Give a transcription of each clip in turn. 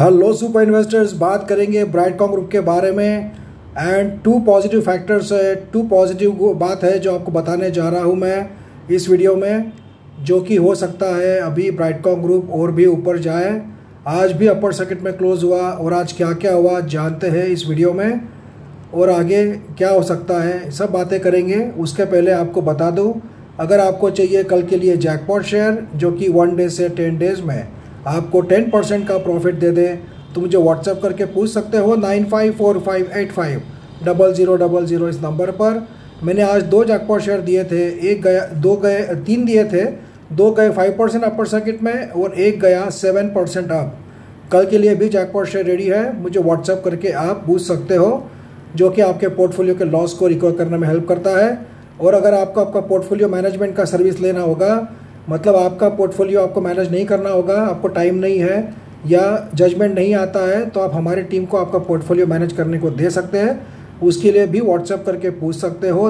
Hello super investors, बात करेंगे Brightcom group के बारे में एंड टू पॉजिटिव फैक्टर्स है, टू पॉजिटिव बात है जो आपको बताने जा रहा हूं मैं इस वीडियो में, जो कि हो सकता है अभी ब्राइटकॉम ग्रुप और भी ऊपर जाए। आज भी अपर सर्किट में क्लोज हुआ और आज क्या क्या हुआ जानते हैं इस वीडियो में, और आगे क्या हो सकता है सब बातें करेंगे। उसके पहले आपको बता दूं, अगर आपको चाहिए कल के लिए जैकपॉट शेयर जो कि 1 डे से 10 डेज़ में आपको 10% का प्रॉफिट दे दे, तो मुझे व्हाट्सअप करके पूछ सकते हो 9545850000 इस नंबर पर। मैंने आज 2 जैकपॉट शेयर दिए थे, एक गया 3 दिए थे, 2 गए 5% अपर सर्किट में और एक गया 7% अप। कल के लिए भी जैकपॉट शेयर रेडी है, मुझे व्हाट्सअप करके आप पूछ सकते हो, जो कि आपके पोर्टफोलियो के लॉस को रिकवर करने में हेल्प करता है। और अगर आपको आपका पोर्टफोलियो मैनेजमेंट का सर्विस लेना होगा, मतलब आपका पोर्टफोलियो आपको मैनेज नहीं करना होगा, आपको टाइम नहीं है या जजमेंट नहीं आता है, तो आप हमारी टीम को आपका पोर्टफोलियो मैनेज करने को दे सकते हैं। उसके लिए भी व्हाट्सएप करके पूछ सकते हो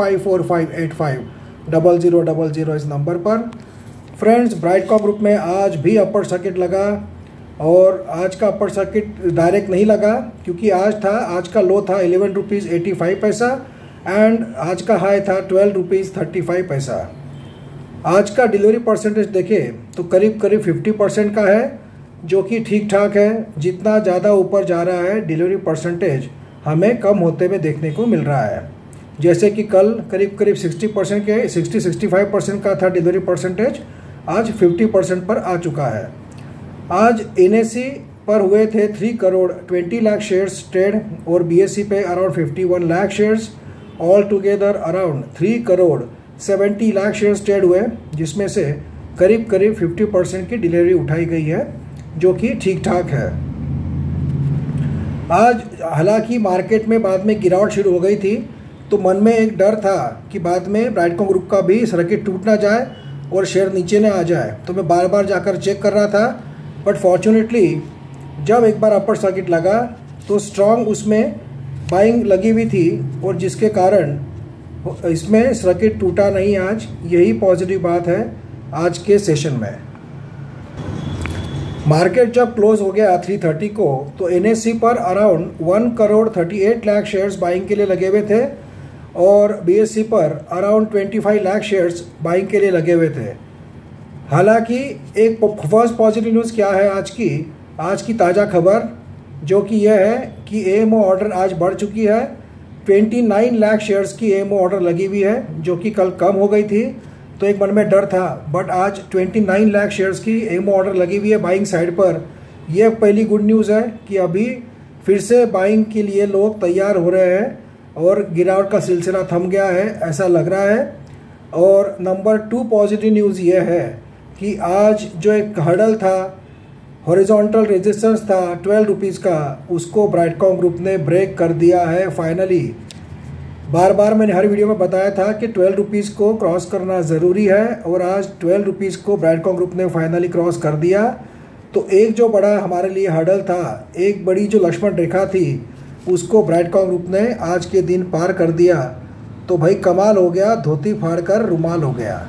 9545850000 इस नंबर पर। फ्रेंड्स, ब्राइटकॉम ग्रुप में आज भी अपर सर्किट लगा, और आज का अपर सर्किट डायरेक्ट नहीं लगा क्योंकि आज का लो था 11 रुपीज़ 85 पैसा एंड आज का हाई था 12 रुपीज़ 35 पैसा। आज का डिलीवरी परसेंटेज देखें तो करीब 50% का है, जो कि ठीक ठाक है। जितना ज़्यादा ऊपर जा रहा है डिलीवरी परसेंटेज हमें कम होते हुए देखने को मिल रहा है। जैसे कि कल करीब 60% के 65% का था डिलीवरी परसेंटेज, आज 50% पर आ चुका है। आज NSE पर हुए थे 3 करोड़ 20 लाख शेयर्स ट्रेड और BSE पे around 51 lakh shares, all together around 3 crore 70 lakh shares trade हुए, जिसमें से करीब 50% की डिलीवरी उठाई गई है, जो कि ठीक ठाक है। आज हालांकि मार्केट में बाद में गिरावट शुरू हो गई थी, तो मन में एक डर था कि बाद में ब्राइटकॉम ग्रुप का भी सर्किट टूट ना जाए और शेयर नीचे ना आ जाए, तो मैं बार बार जाकर चेक कर रहा था। बट फॉर्चुनेटली जब एक बार अपर सर्किट लगा तो स्ट्रॉन्ग उसमें बाइंग लगी हुई थी, और जिसके कारण इसमें सर्किट टूटा नहीं आज। यही पॉजिटिव बात है आज के सेशन में। मार्केट जब क्लोज हो गया 3:30 को, तो NSE पर around 1 crore 38 lakh shares buying के लिए लगे हुए थे और BSE पर अराउंड 25 लाख शेयर्स बाइंग के लिए लगे हुए थे। हालांकि एक फर्स्ट पॉजिटिव न्यूज़ क्या है आज की ताज़ा खबर, जो कि यह है कि AMO ऑर्डर आज बढ़ चुकी है। 29 लाख शेयर्स की AMO ऑर्डर लगी हुई है, जो कि कल कम हो गई थी, तो एक मन में डर था। बट आज 29 लाख शेयर्स की AMO ऑर्डर लगी हुई है बाइंग साइड पर। यह पहली गुड न्यूज़ है कि अभी फिर से बाइंग के लिए लोग तैयार हो रहे हैं और गिरावट का सिलसिला थम गया है, ऐसा लग रहा है। और नंबर 2 पॉजिटिव न्यूज़ ये है कि आज जो एक हर्डल था, हॉरिजॉन्टल रेजिस्टेंस था 12 रुपीज़ का, उसको ब्राइटकॉम ग्रुप ने ब्रेक कर दिया है फाइनली। बार बार मैंने हर वीडियो में बताया था कि 12 रुपीज़ को क्रॉस करना ज़रूरी है, और आज 12 रुपीज़ को ब्राइटकॉम ग्रुप ने फाइनली क्रॉस कर दिया। तो एक जो बड़ा हमारे लिए हर्डल था, एक बड़ी जो लक्ष्मण रेखा थी, उसको ब्राइटकॉम ग्रुप ने आज के दिन पार कर दिया। तो भाई कमाल हो गया, धोती फाड़ कर रुमाल हो गया।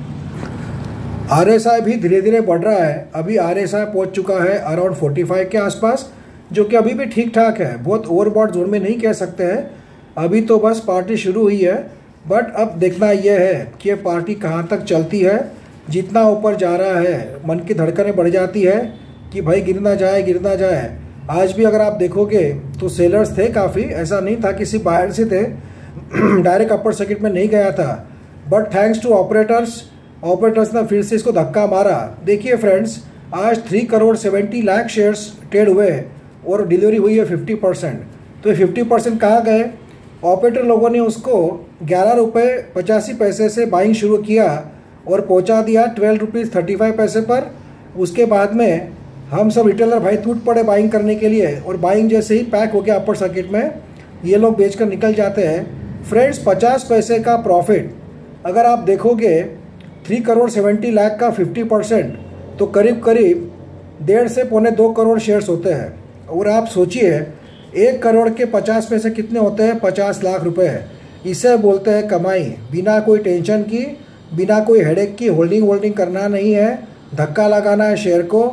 RSI भी धीरे धीरे बढ़ रहा है। अभी RSI पहुंच चुका है अराउंड 45 के आसपास, जो कि अभी भी ठीक ठाक है, बहुत ओवरबॉट जोन में नहीं कह सकते हैं। अभी तो बस पार्टी शुरू हुई है, बट अब देखना यह है कि ये पार्टी कहाँ तक चलती है। जितना ऊपर जा रहा है मन की धड़कनें बढ़ जाती है कि भाई गिर ना जाए। आज भी अगर आप देखोगे तो सेलर्स थे काफ़ी, ऐसा नहीं था कि सिर्फ बाहर से थे, डायरेक्ट अपर सर्किट में नहीं गया था। बट थैंक्स टू ऑपरेटर्स ने फिर से इसको धक्का मारा। देखिए फ्रेंड्स, आज 3 करोड़ 70 लाख शेयर्स ट्रेड हुए और डिलीवरी हुई है 50%। तो ये 50% कहाँ गए? ऑपरेटर लोगों ने उसको 11 रुपये 85 पैसे से बाइंग शुरू किया और पहुंचा दिया 12 रुपीज़ 35 पैसे पर। उसके बाद में हम सब रिटेलर भाई टूट पड़े बाइंग करने के लिए, और बाइंग जैसे ही पैक हो गया अपर सर्किट में, ये लोग बेचकर निकल जाते हैं। फ्रेंड्स, 50 पैसे का प्रॉफिट अगर आप देखोगे 3 करोड़ 70 लाख का 50%, तो करीब 1.5 से 2.25 करोड़ शेयर्स होते हैं। और आप सोचिए 1 करोड़ के 50 पैसे कितने होते हैं? 50 लाख रुपए। इसे बोलते हैं कमाई, बिना कोई टेंशन की, बिना कोई हेडेक की। होल्डिंग करना नहीं है, धक्का लगाना है शेयर को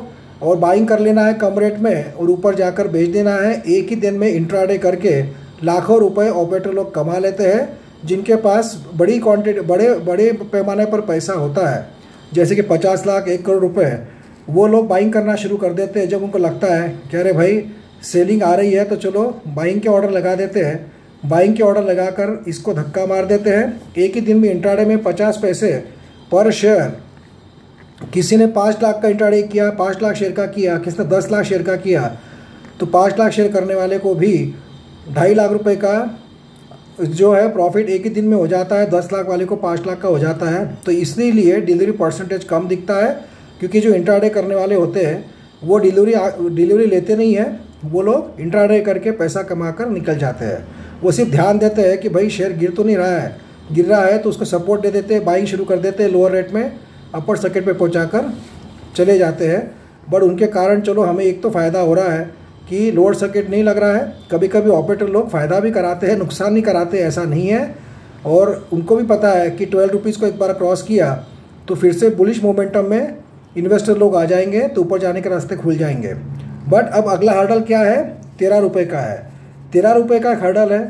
और बाइंग कर लेना है कम रेट में और ऊपर जाकर बेच देना है। एक ही दिन में इंट्राडे करके लाखों रुपए ऑपरेटर लोग कमा लेते हैं, जिनके पास बड़ी क्वांटिटी बड़े पैमाने पर पैसा होता है, जैसे कि 50 लाख 1 करोड़ रुपए, वो लोग बाइंग करना शुरू कर देते हैं जब उनको लगता है कि अरे भाई सेलिंग आ रही है तो चलो बाइंग के ऑर्डर लगा देते हैं। बाइंग के ऑर्डर लगाकर इसको धक्का मार देते हैं। एक ही दिन में इंट्राडे में 50 पैसे पर शेयर, किसी ने 5 लाख का इंट्राडे किया, 5 लाख शेयर का किया, किसी ने 10 लाख शेयर का किया, तो 5 लाख शेयर करने वाले को भी 2.5 लाख रुपए का जो है प्रॉफिट एक ही दिन में हो जाता है। 10 लाख वाले को 5 लाख का हो जाता है। तो इसलिए डिलीवरी परसेंटेज कम दिखता है, क्योंकि जो इंट्राडे करने वाले होते हैं वो डिलीवरी लेते नहीं हैं, वो लोग इंट्राडे करके पैसा कमाकर निकल जाते हैं। वो सिर्फ ध्यान देते हैं कि भाई शेयर गिर तो नहीं रहा है, गिर रहा है तो उसको सपोर्ट दे देते हैं, बाइंग शुरू कर देते हैं लोअर रेट में, अपर सर्किट पे पहुंचाकर चले जाते हैं। बट उनके कारण चलो हमें एक तो फ़ायदा हो रहा है कि लोअर सर्किट नहीं लग रहा है। कभी कभी ऑपरेटर लोग फ़ायदा भी कराते हैं, नुकसान नहीं कराते, ऐसा नहीं है। और उनको भी पता है कि 12 रुपीज़ को एक बार क्रॉस किया तो फिर से बुलिश मोमेंटम में इन्वेस्टर लोग आ जाएंगे, तो ऊपर जाने के रास्ते खुल जाएंगे। बट अब अगला हर्डल क्या है, 13 रुपये का है। 13 रुपये का एक हर्डल है,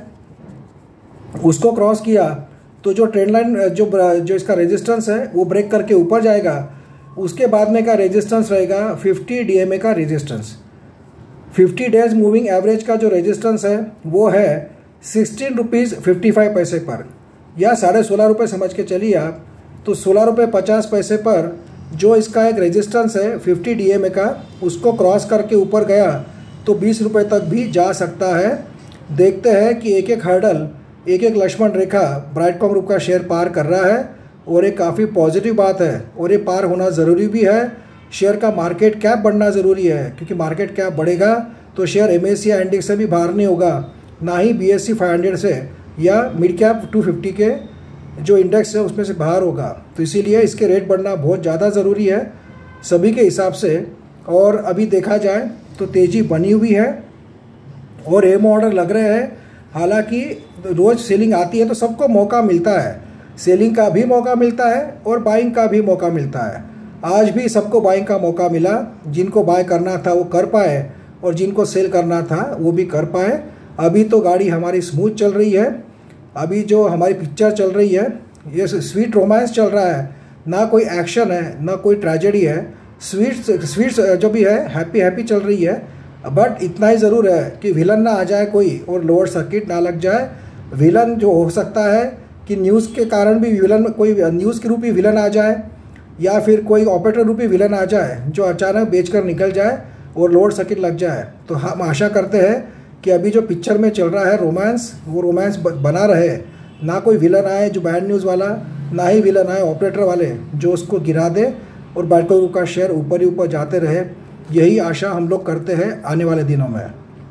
उसको क्रॉस किया तो जो ट्रेंड लाइन जो इसका रेजिस्टेंस है वो ब्रेक करके ऊपर जाएगा। उसके बाद में का रेजिस्टेंस रहेगा 50 DMA का रेजिस्टेंस। 50 डेज मूविंग एवरेज का जो रेजिस्टेंस है वो है 16 रुपीज़ 55 पैसे पर, या 16.5 रुपये समझ के चलिए आप। तो 16 रुपये 50 पैसे पर जो इसका एक रेजिस्टेंस है 50 DMA का, उसको क्रॉस करके ऊपर गया तो 20 रुपये तक भी जा सकता है। देखते हैं कि एक एक हर्डल, एक एक लक्ष्मण रेखा ब्राइटकॉम ग्रुप का शेयर पार कर रहा है, और ये काफ़ी पॉजिटिव बात है। और ये पार होना ज़रूरी भी है। शेयर का मार्केट कैप बढ़ना ज़रूरी है, क्योंकि मार्केट कैप बढ़ेगा तो शेयर MSCI इंडेक्स से भी बाहर नहीं होगा, ना ही BSE 500 से या मिड कैप 250 के जो इंडेक्स है उसमें से बाहर होगा। तो इसीलिए इसके रेट बढ़ना बहुत ज़्यादा ज़रूरी है सभी के हिसाब से। और अभी देखा जाए तो तेज़ी बनी हुई है और एम ऑर्डर लग रहे हैं। हालांकि रोज़ सेलिंग आती है तो सबको मौका मिलता है, सेलिंग का भी मौका मिलता है और बाइंग का भी मौका मिलता है। आज भी सबको बाइंग का मौका मिला, जिनको बाय करना था वो कर पाए और जिनको सेल करना था वो भी कर पाए। अभी तो गाड़ी हमारी स्मूथ चल रही है। अभी जो हमारी पिक्चर चल रही है ये स्वीट रोमांस चल रहा है, ना कोई एक्शन है ना कोई ट्रेजेडी है। स्वीट जो भी है हैप्पी चल रही है। बट इतना ही ज़रूर है कि विलन ना आ जाए कोई और लोअर सर्किट ना लग जाए। विलन जो हो सकता है कि न्यूज़ के कारण भी विलन, कोई न्यूज़ के रूपी विलन आ जाए या फिर कोई ऑपरेटर रूपी विलन आ जाए जो अचानक बेचकर निकल जाए और लोअर सर्किट लग जाए। तो हम आशा करते हैं कि अभी जो पिक्चर में चल रहा है रोमांस, वो रोमांस बना रहे, ना कोई विलन आए जो बैड न्यूज़ वाला, ना ही विलन आए ऑपरेटर वाले जो उसको गिरा दे और ब्राइटकॉम ग्रुप का शेयर ऊपर ही ऊपर जाते रहे। यही आशा हम लोग करते हैं आने वाले दिनों में।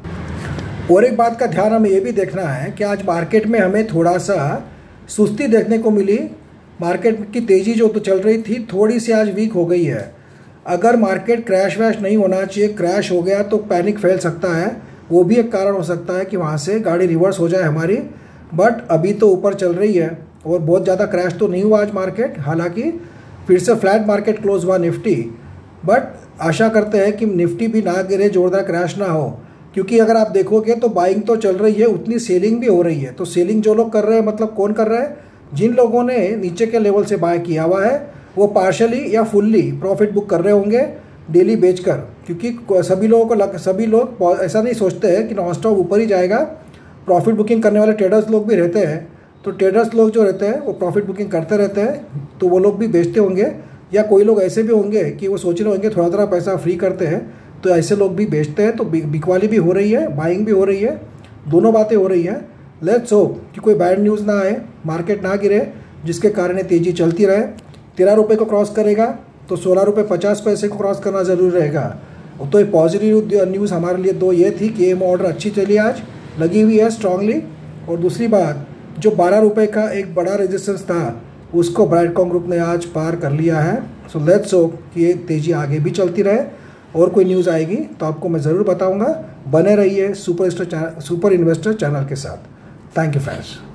और एक बात का ध्यान हमें ये भी देखना है कि आज मार्केट में हमें थोड़ा सा सुस्ती देखने को मिली। मार्केट की तेज़ी जो तो चल रही थी थोड़ी सी आज वीक हो गई है। अगर मार्केट क्रैश वैश नहीं होना चाहिए, क्रैश हो गया तो पैनिक फैल सकता है, वो भी एक कारण हो सकता है कि वहाँ से गाड़ी रिवर्स हो जाए हमारी। बट अभी तो ऊपर चल रही है और बहुत ज़्यादा क्रैश तो नहीं हुआ आज मार्केट। हालांकि फिर से फ्लैट मार्केट क्लोज हुआ निफ्टी। बट आशा करते हैं कि निफ्टी भी ना गिरे, जोरदार क्रैश ना हो, क्योंकि अगर आप देखोगे तो बाइंग तो चल रही है, उतनी सेलिंग भी हो रही है। तो सेलिंग जो लोग कर रहे हैं, मतलब कौन कर रहा है, जिन लोगों ने नीचे के लेवल से बाय किया हुआ है वो पार्शली या फुल्ली प्रॉफिट बुक कर रहे होंगे डेली बेचकर। क्योंकि सभी लोग ऐसा नहीं सोचते हैं कि नॉन स्टॉप ऊपर ही जाएगा। प्रॉफिट बुकिंग करने वाले ट्रेडर्स लोग भी रहते हैं, तो ट्रेडर्स लोग जो रहते हैं वो प्रॉफिट बुकिंग करते रहते हैं, तो वो लोग भी बेचते होंगे। या कोई लोग ऐसे भी होंगे कि वो सोच रहे होंगे थोड़ा थोड़ा पैसा फ्री करते हैं, तो ऐसे लोग भी बेचते हैं। तो बिकवाली भी हो रही है, बाइंग भी हो रही है, दोनों बातें हो रही हैं। लेट्स होप कि कोई बैड न्यूज़ ना आए, मार्केट ना गिरे, जिसके कारण ये तेज़ी चलती रहे। 13 रुपये को क्रॉस करेगा तो 16 रुपये 50 पैसे को क्रॉस करना ज़रूरी रहेगा। तो ये पॉजिटिव न्यूज़ हमारे लिए दो ये थी कि एम ऑर्डर अच्छी चली, आज लगी हुई है स्ट्रांगली। और दूसरी बात, जो 12 रुपये का एक बड़ा रेजिस्टेंस था उसको ब्राइटकॉम ग्रुप ने आज पार कर लिया है। सो लेट्स होप कि ये तेज़ी आगे भी चलती रहे। और कोई न्यूज़ आएगी तो आपको मैं ज़रूर बताऊंगा। बने रहिए सुपर इन्वेस्टर चैनल के साथ। Thank you friends.